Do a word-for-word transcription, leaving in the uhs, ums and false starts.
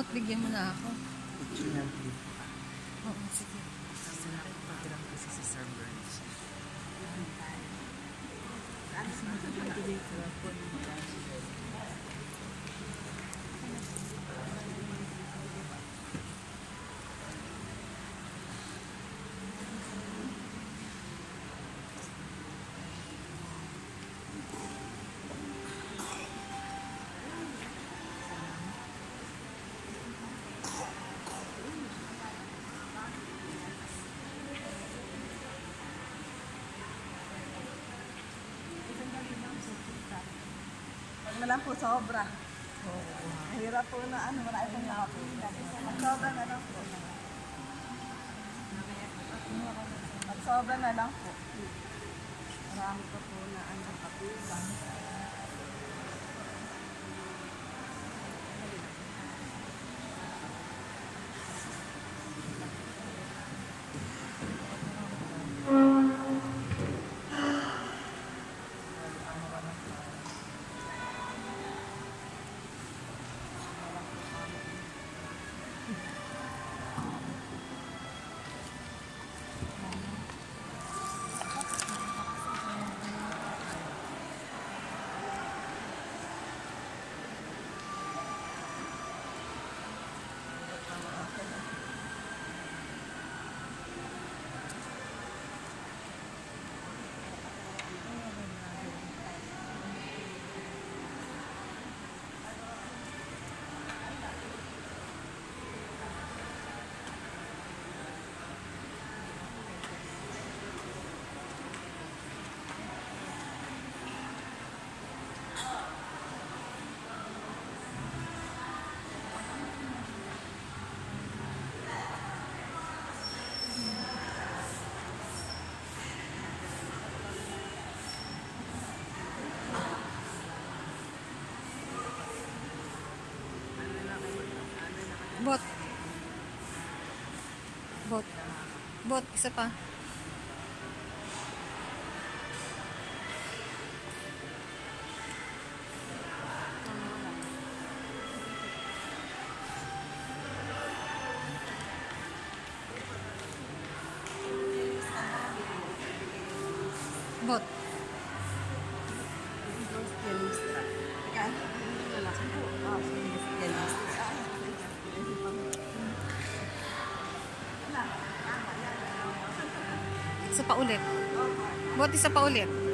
Bot, bigyan mo na ako. Picture ng clip. Oo, sige. Sa akin, patirang kasi si Sir Burns. Wag na lang po sobra. Oo. Hirap po na ano, marami pong nakapila. Pag sobra na lang po. Pag sobra na lang po. Marami pa po na ano, kapila. Bot. Bot. Bot, isa pa. Bot. Isa pa ulit. Bot, isa pa ulit.